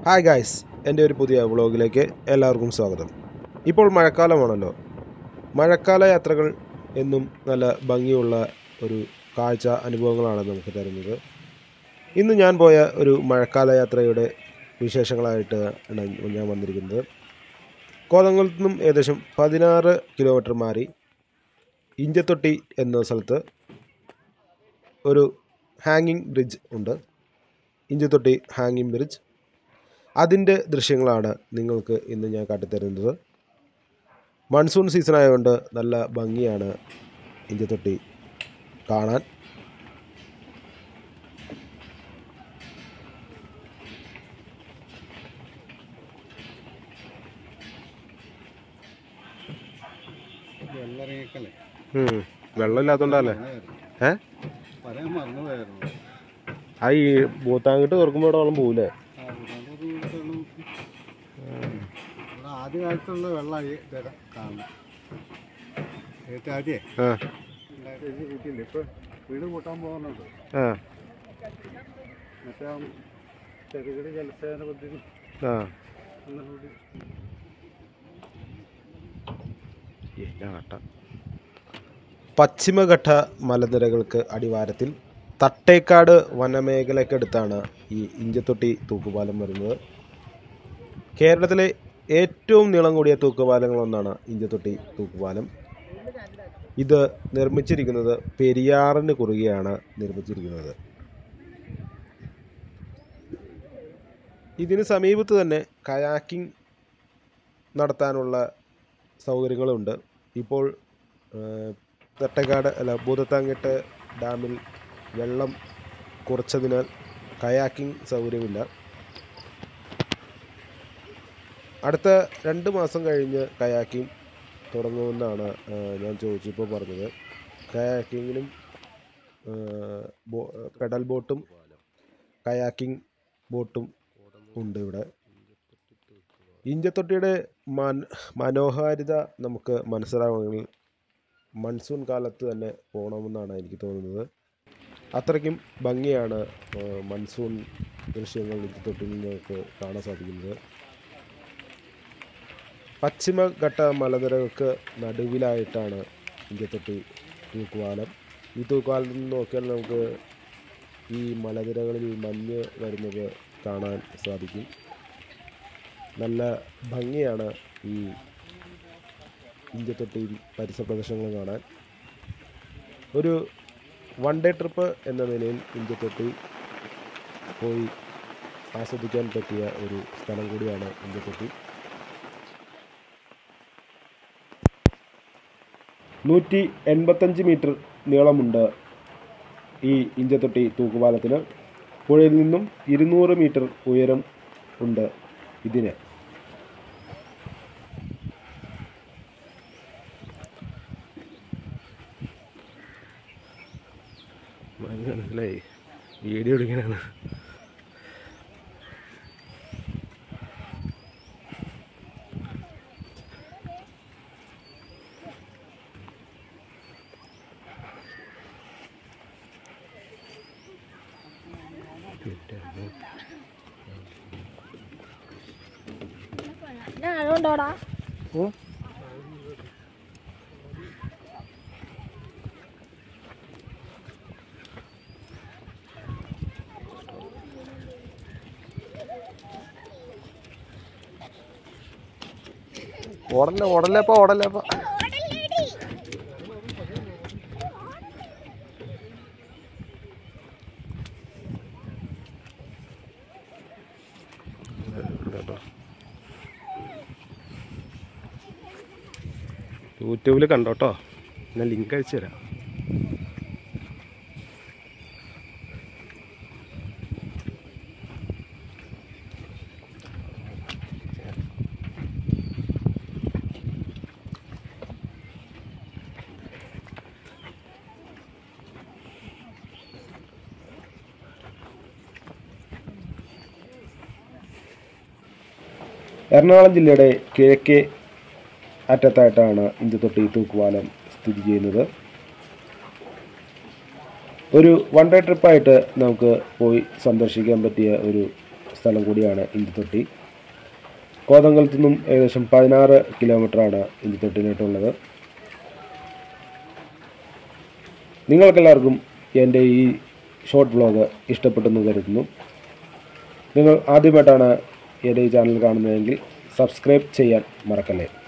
Hi guys, എൻ്റെ ഒരു പുതിയ വ്ളോഗിലേക്ക് എല്ലാവർക്കും സ്വാഗതം. ഇപ്പോൾ മഴക്കാലമാണല്ലോ. മഴക്കാല യാത്രകൾ എന്നും നല്ല ഭംഗിയുള്ള ഒരു കാഴ്ച അനുഭവങ്ങളാണ് നമുക്ക് തരുന്നത്. ഇന്ന് ഞാൻ പോയ ഒരു മഴക്കാല യാത്രയുടെ വിശേഷങ്ങളായിട്ട് ആണ് ഞാൻ വന്നിരിക്കുന്നത്. കോതമംഗലത്ത് നിന്നും ഏകദേശം 16 കിലോമീറ്റർ മാറി ഇഞ്ചത്തൊട്ടി എന്ന സ്ഥലത്ത് ഒരു ഹാങ്ങിങ് ബ്രിഡ്ജ് ഉണ്ട്. ഇഞ്ചത്തൊട്ടി ഹാങ്ങിങ് ബ്രിഡ്ജ്, അതിൻ്റെ ദൃശ്യങ്ങളാണ് നിങ്ങൾക്ക് ഇന്ന് ഞാൻ കാട്ടിത്തരുന്നത്. മൺസൂൺ സീസൺ ആയതുകൊണ്ട് നല്ല ഭംഗിയാണ് ഇഞ്ചത്തൊട്ടി കാണാൻ. വെള്ളമില്ലാത്തോണ്ടല്ലേ ആ ഈ ഭൂത്താങ്കിട്ട് തുറക്കുമ്പോൾ ഇവിടെ വെള്ളം പോവില്ലേ? ആദ്യകാലത്തുള്ള വെള്ളം കാണും. ആദ്യേ കൂട്ടിയില്ല, ഇപ്പൊ വീട് കൂട്ടാൻ പോകുന്നുണ്ട്. മറ്റേ ചെറുകിട ജലസേചന പദ്ധതി പശ്ചിമഘട്ട മലനിരകൾക്ക് അടിവാരത്തിൽ തട്ടേക്കാട് വനമേഖലയ്ക്കടുത്താണ് ഈ ഇഞ്ചത്തൊട്ടി തൂക്കുപാലം വരുന്നത്. കേരളത്തിലെ ഏറ്റവും നീളം കൂടിയ തൂക്കുപാലങ്ങളൊന്നാണ് ഇഞ്ചത്തൊട്ടി തൂക്കുപാലം. ഇത് നിർമ്മിച്ചിരിക്കുന്നത് പെരിയാറിന് കുറുകെയാണ് നിർമ്മിച്ചിരിക്കുന്നത്. ഇതിന് സമീപത്ത് തന്നെ കയാക്കിംഗ് നടത്താനുള്ള സൗകര്യങ്ങളുണ്ട്. ഇപ്പോൾ ഭൂതത്താൻകെട്ട് ഡാമിൽ വെള്ളം കുറച്ചതിനാൽ കയാക്കിംഗ് സൗകര്യമില്ല. അടുത്ത 2 മാസം കഴിഞ്ഞ് കയാക്കിംഗ് തുടങ്ങുമെന്നാണ് ഞാൻ ചോദിച്ചപ്പോൾ പറഞ്ഞത്. കയാക്കിങ്ങിനും പെഡൽ ബോട്ടും കയാക്കിംഗ് ബോട്ടും ഉണ്ട് ഇവിടെ. ഇഞ്ചത്തൊട്ടിയുടെ മനോഹാരിത നമുക്ക് മനസ്സിലാവണമെങ്കിൽ മൺസൂൺ കാലത്ത് തന്നെ പോകണമെന്നാണ് എനിക്ക് തോന്നുന്നത്. അത്രയ്ക്കും ഭംഗിയാണ് മൺസൂൺ ദൃശ്യങ്ങൾ ഇഞ്ചത്തൊട്ടിയിൽ നിങ്ങൾക്ക് കാണാൻ സാധിക്കുന്നത്. പശ്ചിമഘട്ട മലനിരകൾക്ക് നടുവിലായിട്ടാണ് ഇഞ്ചത്തൊട്ടി തൂക്കുപാലം. ഈ തൂക്കുപാലത്തിൽ നിന്ന് നോക്കിയാൽ നമുക്ക് ഈ മലനിരകളിൽ മഞ്ഞ് വരുന്നത് കാണാൻ സാധിക്കും. നല്ല ഭംഗിയാണ് ഈ ഇഞ്ചത്തൊട്ടി പരിസര പ്രദേശങ്ങൾ കാണാൻ. ഒരു വൺ ഡേ ട്രിപ്പ് എന്ന നിലയിൽ ഇഞ്ചത്തൊട്ടി പോയി ആസ്വദിക്കാൻ പറ്റിയ ഒരു സ്ഥലം കൂടിയാണ് ഇഞ്ചത്തൊട്ടി. 185 മീറ്റർ നീളമുണ്ട് ഈ ഇഞ്ചത്തൊട്ടി തൂക്കുപാലത്തിന്. പുഴയിൽ നിന്നും 200 മീറ്റർ ഉയരം ഉണ്ട് ഇതിന്. മനസ്സിലായി, വീഡിയോ എടുക്കാനാണ്. അതുകൊണ്ടോടാ ഓടല്ലേപ്പാ. യൂട്യൂബിൽ കണ്ടോട്ടോ, ഞാൻ ലിങ്ക് അയച്ചു തരാം. എറണാകുളം ജില്ലയുടെ കിഴക്കേ അറ്റത്തായിട്ടാണ് ഇഞ്ചത്തൊട്ടി തൂക്കുപാലം സ്ഥിതി ചെയ്യുന്നത്. ഒരു വൺ ഡേ ട്രിപ്പായിട്ട് നമുക്ക് പോയി സന്ദർശിക്കാൻ പറ്റിയ ഒരു സ്ഥലം കൂടിയാണ് ഇഞ്ചിത്തൊട്ടി. കോതങ്കലത്തു നിന്നും ഏകദേശം 16 കിലോമീറ്ററാണ് ഇഞ്ചിത്തൊട്ടിയിലോട്ടുള്ളത്. നിങ്ങൾക്കെല്ലാവർക്കും എൻ്റെ ഈ ഷോർട്ട് വ്ലോഗ് ഇഷ്ടപ്പെട്ടെന്ന് കരുതുന്നു. നിങ്ങൾ ആദ്യമായിട്ടാണ് എൻ്റെ ഈ ചാനൽ കാണുന്നതെങ്കിൽ സബ്സ്ക്രൈബ് ചെയ്യാൻ മറക്കല്ലേ.